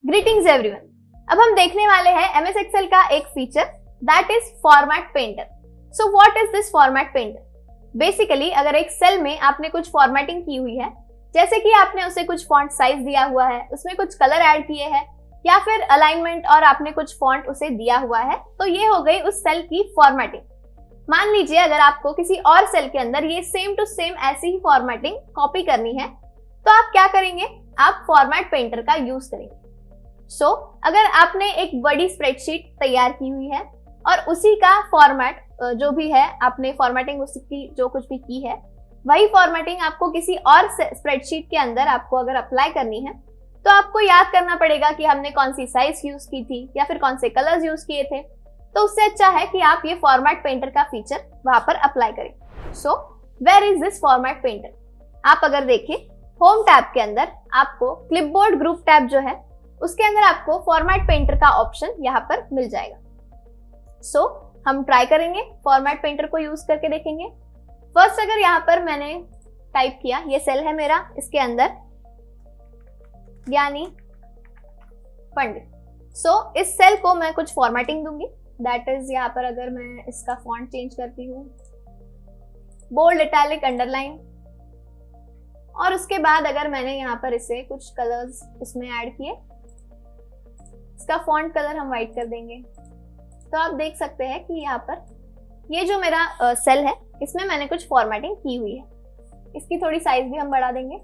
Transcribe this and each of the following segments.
Greetings everyone. अब हम देखने वाले हैं एमएस एक्सेल का एक feature that is format painter. So what is this format painter? Basically अगर एक सेल में आपने कुछ फॉर्मेटिंग की हुई है, जैसे कि आपने उसे कुछ फॉन्ट साइज दिया हुआ है, उसमें कुछ कलर ऐड किए हैं या फिर अलाइनमेंट और आपने कुछ फॉन्ट उसे दिया हुआ है, तो ये हो गई उस सेल की फॉर्मेटिंग। मान लीजिए अगर आपको किसी और सेल के अंदर ये सेम टू सेम ऐसी ही फॉर्मेटिंग कॉपी करनी है, तो आप क्या करेंगे? आप फॉर्मेट पेंटर का यूज करेंगे। सो अगर आपने एक बड़ी स्प्रेडशीट तैयार की हुई है और उसी का फॉर्मेट जो भी है, आपने फॉर्मेटिंग उसकी जो कुछ भी की है, वही फॉर्मेटिंग आपको किसी और स्प्रेडशीट के अंदर आपको अगर अप्लाई करनी है, तो आपको याद करना पड़ेगा कि हमने कौन सी साइज यूज की थी या फिर कौन से कलर्स यूज किए थे। तो उससे अच्छा है कि आप ये फॉर्मेट पेंटर का फीचर वहां पर अप्लाई करें। So where is this format painter? आप अगर देखें होम टैब के अंदर आपको क्लिपबोर्ड ग्रुप टैब जो है उसके अंदर आपको फॉर्मेट पेंटर का ऑप्शन यहाँ पर मिल जाएगा। सो हम ट्राई करेंगे, फॉर्मेट पेंटर को यूज करके देखेंगे। फर्स्ट अगर यहाँ पर मैंने टाइप किया, ये सेल है मेरा, इसके अंदर ज्ञानी पंडित। सो इस सेल को मैं कुछ फॉर्मेटिंग दूंगी, दैट इज यहाँ पर अगर मैं इसका फॉन्ट चेंज करती हूँ, बोल्ड, इटैलिक, अंडरलाइन, और उसके बाद अगर मैंने यहाँ पर इसे कुछ कलर्स इसमें ऐड किए, इसका फॉन्ट कलर हम व्हाइट कर देंगे, तो आप देख सकते हैं कि यहाँ पर ये जो मेरा सेल है इसमें मैंने कुछ फॉर्मेटिंग की हुई है। इसकी थोड़ी साइज भी हम बढ़ा देंगे।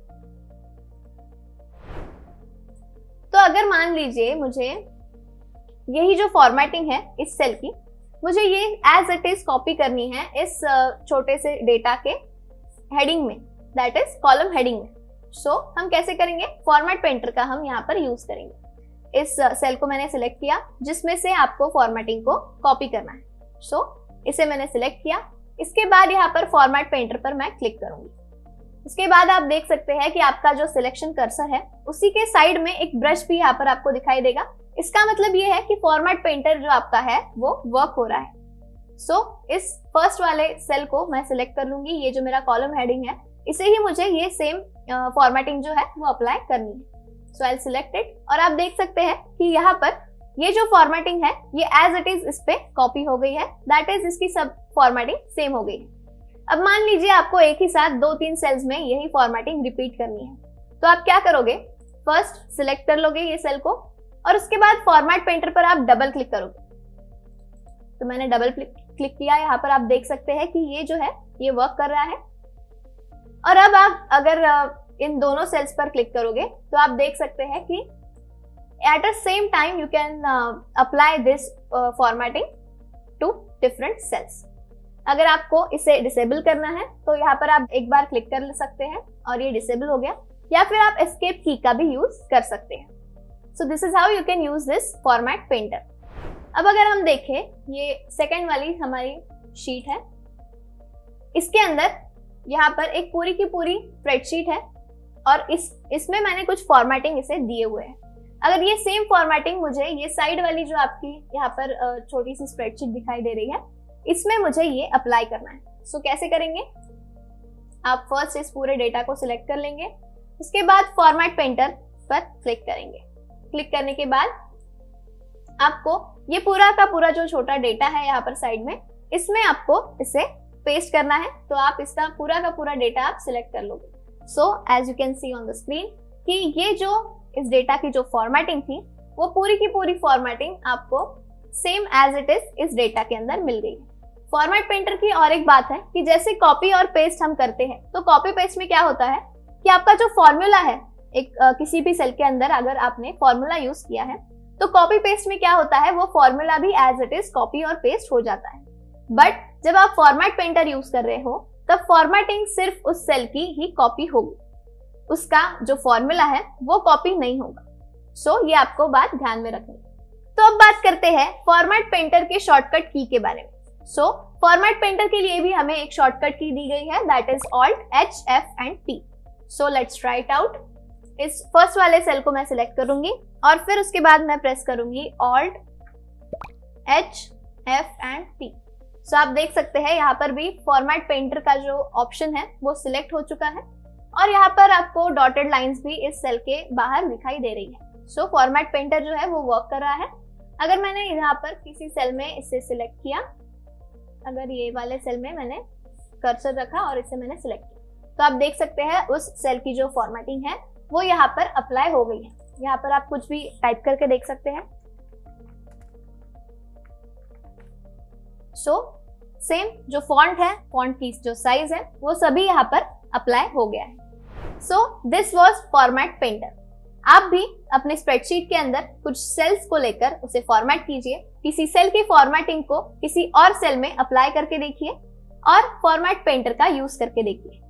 तो अगर मान लीजिए मुझे यही जो फॉर्मेटिंग है इस सेल की, मुझे ये एज इट इज कॉपी करनी है इस छोटे से डेटा के हेडिंग में, दैट इज कॉलम हेडिंग में। सो हम कैसे करेंगे? फॉर्मेट पेंटर का हम यहाँ पर यूज करेंगे। इस सेल को मैंने सिलेक्ट किया जिसमें से आपको फॉर्मेटिंग को कॉपी करना है। सो इसे मैंने सिलेक्ट किया। इसके बाद यहाँ पर फॉर्मेट पेंटर पर मैं क्लिक करूंगी। इसके बाद आप देख सकते हैं कि आपका जो सिलेक्शन कर्सर है उसी के साइड में एक ब्रश भी यहाँ पर आपको दिखाई देगा। इसका मतलब ये है कि फॉर्मेट पेंटर जो आपका है वो वर्क हो रहा है। सो इस फर्स्ट वाले सेल को मैं सिलेक्ट कर लूंगी। ये जो मेरा कॉलम हेडिंग है, इसे ही मुझे ये सेम फॉर्मेटिंग जो है वो अप्लाई करनी है। सो आई सिलेक्ट इट, और आप देख सकते हैं कि यहाँ पर ये जो फॉर्मेटिंग है ये एज इट इज इस पे कॉपी हो गई है, दैट इज इसकी सब फॉर्मेटिंग सेम हो गई है। अब मान लीजिए आपको एक ही साथ 2-3 सेल्स में यही फॉर्मेटिंग रिपीट करनी है, तो आप क्या करोगे? फर्स्ट सिलेक्ट कर लोगे ये सेल को और उसके बाद फॉर्मेट पेंटर पर आप डबल क्लिक करोगे। तो मैंने डबल क्लिक किया, यहाँ पर आप देख सकते हैं कि ये जो है ये वर्क कर रहा है। और अब आप अगर इन दोनों सेल्स पर क्लिक करोगे तो आप देख सकते हैं कि at a same time you can apply this formatting to different cells. अगर आपको इसे डिसेबल करना है तो यहाँ पर आप एक बार क्लिक कर सकते हैं और ये डिसेबल हो गया, या फिर आप एस्केप की का भी यूज कर सकते हैं। So this is how you can use this format painter. अब अगर हम देखें, ये सेकेंड वाली हमारी शीट है, इसके अंदर यहाँ पर एक पूरी की पूरी स्प्रेडशीट है और इसमें मैंने कुछ फॉर्मेटिंग इसे दिए हुए हैं। अगर ये सेम फॉर्मेटिंग मुझे ये साइड वाली जो आपकी यहाँ पर छोटी सी स्प्रेडशीट दिखाई दे रही है, इसमें मुझे ये अप्लाई करना है। सो कैसे करेंगे? आप फर्स्ट इस पूरे डेटा को सिलेक्ट कर लेंगे, उसके बाद फॉर्मेट पेंटर पर क्लिक करेंगे। क्लिक करने के बाद आपको ये पूरा का पूरा जो छोटा डेटा है यहाँ पर साइड में, इसमें आपको इसे पेस्ट करना है। तो आप इसका पूरा का पूरा डेटा आप सिलेक्ट कर लोगे। So as you can see on the screen कि ये जो इस डेटा की जो फॉर्मेटिंग थी वो पूरी की पूरी फॉर्मेटिंग आपको सेम एज इट इज इस डेटा के अंदर मिल गई है। फॉर्मेट पेंटर की और एक बात है कि जैसे कॉपी और पेस्ट हम करते हैं, तो कॉपी पेस्ट में क्या होता है कि आपका जो फॉर्मूला है एक किसी भी सेल के अंदर अगर आपने फॉर्मूला यूज किया है, तो कॉपी पेस्ट में क्या होता है, वो फॉर्मूला भी एज इट इज कॉपी और पेस्ट हो जाता है। बट जब आप फॉर्मेट पेंटर यूज कर रहे हो तब फॉर्मेटिंग सिर्फ उस सेल की ही कॉपी होगी, उसका जो फॉर्मूला है वो कॉपी नहीं होगा। सो ये आपको बात ध्यान में रखनी। तो अब बात करते हैं फॉर्मेट पेंटर के शॉर्टकट की के बारे में। सो फॉर्मेट पेंटर के लिए भी हमें एक शॉर्टकट की दी गई है, that is Alt H F and T। So let's try it out. इस फर्स्ट वाले सेल को मैं सिलेक्ट करूंगी और फिर उसके बाद मैं प्रेस करूंगी Alt H F and T। सो आप देख सकते हैं यहाँ पर भी फॉर्मेट पेंटर का जो ऑप्शन है वो सिलेक्ट हो चुका है और यहाँ पर आपको डॉटेड लाइंस भी इस सेल के बाहर दिखाई दे रही है। सो फॉर्मेट पेंटर जो है वो वर्क कर रहा है। अगर मैंने यहाँ पर किसी सेल में इसे सिलेक्ट किया, अगर ये वाले सेल में मैंने कर्सर रखा और इसे मैंने सिलेक्ट किया, तो आप देख सकते हैं उस सेल की जो फॉर्मेटिंग है वो यहाँ पर अप्लाई हो गई है। यहाँ पर आप कुछ भी टाइप करके देख सकते हैं। सो सेम जो फॉन्ट है, फॉन्ट की जो साइज है, वो सभी यहाँ पर अप्लाई हो गया है। So this was format painter. आप भी अपने स्प्रेडशीट के अंदर कुछ सेल्स को लेकर उसे फॉर्मेट कीजिए, किसी सेल की फॉर्मेटिंग को किसी और सेल में अप्लाई करके देखिए और फॉर्मेट पेंटर का यूज करके देखिए।